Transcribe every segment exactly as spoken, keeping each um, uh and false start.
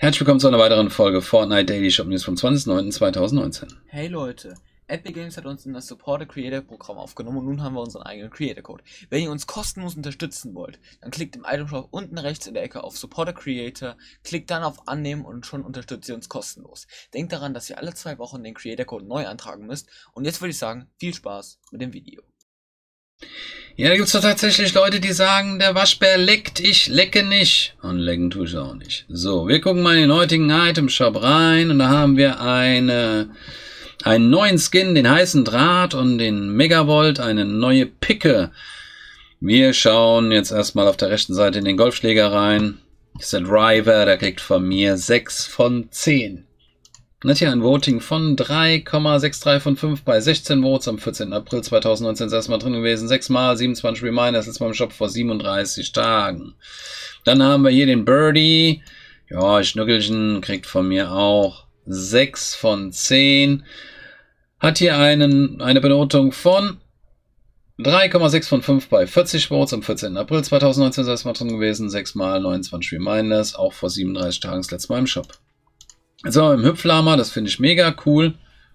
Herzlich willkommen zu einer weiteren Folge Fortnite Daily Shop News vom zwanzigsten neunten zweitausendneunzehn. Hey Leute, Epic Games hat uns in das Support a Creator Programm aufgenommen und nun haben wir unseren eigenen Creator Code. Wenn ihr uns kostenlos unterstützen wollt, dann klickt im Item Shop unten rechts in der Ecke auf Support a Creator, klickt dann auf Annehmen und schon unterstützt ihr uns kostenlos. Denkt daran, dass ihr alle zwei Wochen den Creator Code neu antragen müsst und jetzt würde ich sagen, viel Spaß mit dem Video. Ja, da gibt es doch tatsächlich Leute, die sagen, der Waschbär leckt, ich lecke nicht. Und lecken tue ich auch nicht. So, wir gucken mal in den heutigen Item Shop rein und da haben wir eine, einen neuen Skin, den heißen Draht und den Megavolt, eine neue Picke. Wir schauen jetzt erstmal auf der rechten Seite in den Golfschläger rein. Das ist der Driver, der kriegt von mir sechs von zehn. Und hat hier ein Voting von drei Komma sechs drei von fünf bei sechzehn Votes am vierzehnten April zweitausendneunzehn. Das erste Mal drin gewesen. sechs Mal, siebenundzwanzig Reminders, jetzt mal im Shop vor siebenunddreißig Tagen. Dann haben wir hier den Birdie. Ja, Schnuckelchen kriegt von mir auch sechs von zehn. Hat hier einen, eine Benotung von drei Komma sechs von fünf bei vierzig Votes am vierzehnten April zweitausendneunzehn. Das erste Mal drin gewesen. sechs Mal, neunundzwanzig Reminders, auch vor siebenunddreißig Tagen das letzte Mal im Shop. So, im Hüpflama, das finde ich mega cool.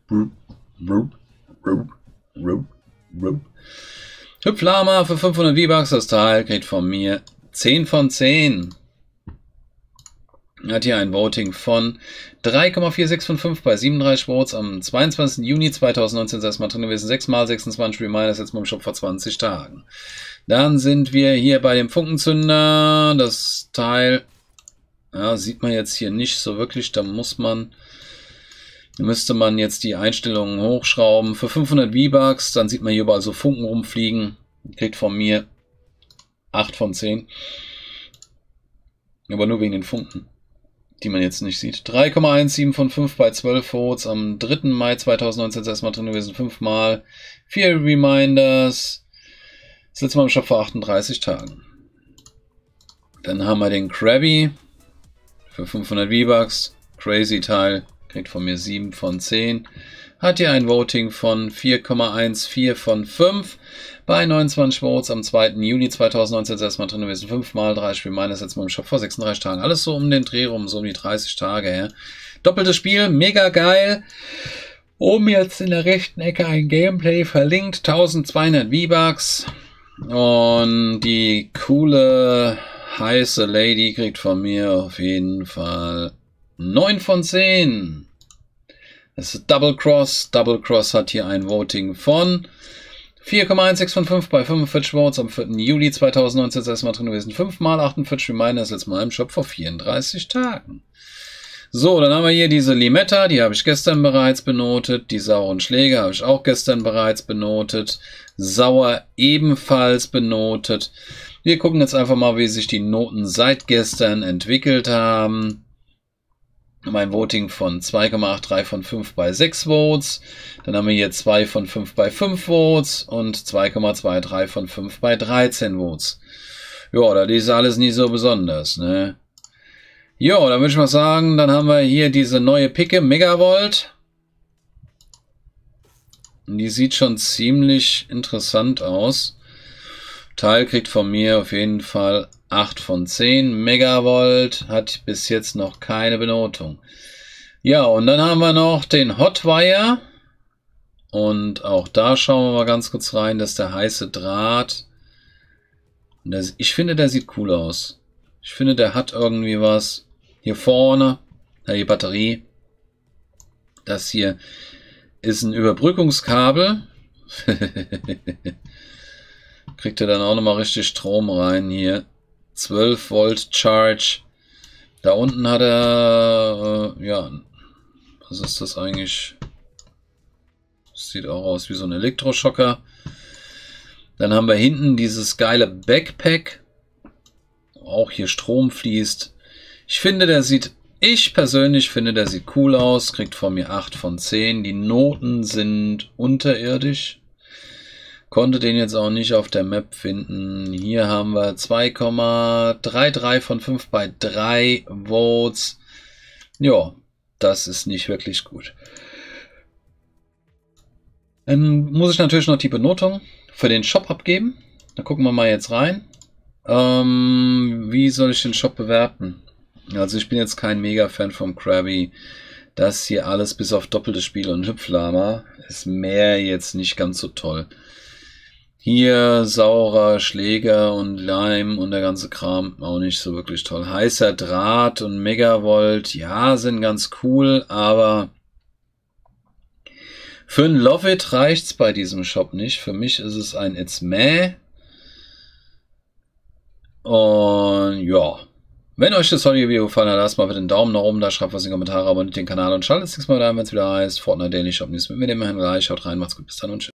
Hüpflama für fünfhundert V-Bucks, das Teil kriegt von mir zehn von zehn. Hat hier ein Voting von drei Komma vier sechs von fünf bei siebenunddreißig Votes am zweiundzwanzigsten Juni zweitausendneunzehn. Das ist erstmal drin gewesen. sechs Mal, sechsundzwanzig Reminders, jetzt mal im Shop vor zwanzig Tagen. Dann sind wir hier bei dem Funkenzünder. Das Teil... Ja, sieht man jetzt hier nicht so wirklich, da muss man, müsste man jetzt die Einstellungen hochschrauben. Für fünfhundert V-Bucks, dann sieht man hier überall so Funken rumfliegen. Kriegt von mir acht von zehn. Aber nur wegen den Funken, die man jetzt nicht sieht. drei Komma siebzehn von fünf bei zwölf Votes am dritten Mai zweitausendneunzehn. Das erste Mal drin gewesen, fünf Mal. vier Reminders. Das letzte Mal im Shop vor achtunddreißig Tagen. Dann haben wir den Krabby. Für fünfhundert V-Bucks, Crazy Teil, kriegt von mir sieben von zehn. Hat hier ein Voting von vier Komma vierzehn von fünf. Bei neunundzwanzig Votes am zweiten Juni zweitausendneunzehn ist erstmal drin gewesen. fünf Mal, dreißig Reminders, jetzt mal im Shop vor sechsunddreißig Tagen. Alles so um den Dreh rum, so um die dreißig Tage her. Doppeltes Spiel, mega geil. Oben jetzt in der rechten Ecke ein Gameplay verlinkt. eintausendzweihundert V-Bucks. Und die coole... heiße Lady kriegt von mir auf jeden Fall neun von zehn. Das ist Double Cross. Double Cross hat hier ein Voting von vier Komma sechzehn von fünf bei fünfundvierzig Votes am vierten Juli zweitausendneunzehn. Das ist erstmal drin gewesen. fünf Mal achtundvierzig Reminders, jetzt mal im Shop vor vierunddreißig Tagen. So, dann haben wir hier diese Limetta, die habe ich gestern bereits benotet. Die sauren Schläge habe ich auch gestern bereits benotet. Sauer ebenfalls benotet. Wir gucken jetzt einfach mal, wie sich die Noten seit gestern entwickelt haben. Mein Voting von zwei Komma dreiundachtzig von fünf bei sechs Votes. Dann haben wir hier zwei von fünf bei fünf Votes und zwei Komma dreiundzwanzig von fünf bei dreizehn Votes. Ja, das ist alles nicht so besonders, ne? Jo, dann würde ich mal sagen, dann haben wir hier diese neue Picke, Megavolt. Die sieht schon ziemlich interessant aus. Teil kriegt von mir auf jeden Fall acht von zehn. Megavolt hat bis jetzt noch keine Benotung. Ja, und dann haben wir noch den Hotwire. Und auch da schauen wir mal ganz kurz rein, dass der heiße Draht. Das, ich finde, der sieht cool aus. Ich finde, der hat irgendwie was. Hier vorne, ja, die Batterie. Das hier ist ein Überbrückungskabel. Kriegt er dann auch nochmal richtig Strom rein hier. zwölf Volt Charge. Da unten hat er, äh, ja, was ist das eigentlich? Das sieht auch aus wie so ein Elektroschocker. Dann haben wir hinten dieses geile Backpack. Auch hier Strom fließt. Ich finde, der sieht, ich persönlich finde, der sieht cool aus. Kriegt von mir acht von zehn. Die Noten sind unterirdisch. Konnte den jetzt auch nicht auf der Map finden. Hier haben wir zwei Komma dreiunddreißig von fünf bei drei Votes. Ja, das ist nicht wirklich gut. Dann muss ich natürlich noch die Benotung für den Shop abgeben. Da gucken wir mal jetzt rein. Ähm, wie soll ich den Shop bewerten? Also ich bin jetzt kein Mega-Fan vom Krabby. Das hier alles bis auf doppelte Spiele und Hüpflama ist mehr jetzt nicht ganz so toll. Hier saurer Schläger und Leim und der ganze Kram auch nicht so wirklich toll. Heißer Draht und Megavolt, ja, sind ganz cool, aber für ein Love It reicht's bei diesem Shop nicht. Für mich ist es ein It's Meh. Und ja, wenn euch das heutige Video gefallen hat, lasst mal bitte einen Daumen nach oben da, schreibt was in die Kommentare, abonniert den Kanal und schaltet das nächste Mal da, wenn es wieder heißt Fortnite Daily Shop News mit mir, dem Herrn Gleich. Haut rein, macht's gut, bis dann und tschüss.